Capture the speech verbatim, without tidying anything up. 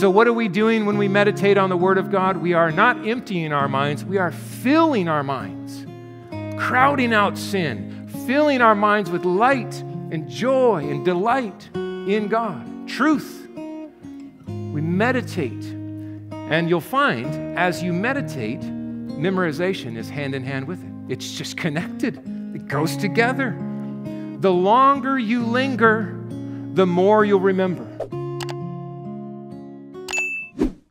So what are we doing when we meditate on the Word of God? We are not emptying our minds, we are filling our minds, crowding out sin, filling our minds with light and joy and delight in God, truth. We meditate, and you'll find as you meditate, memorization is hand in hand with it. It's just connected. It goes together. The longer you linger, the more you'll remember.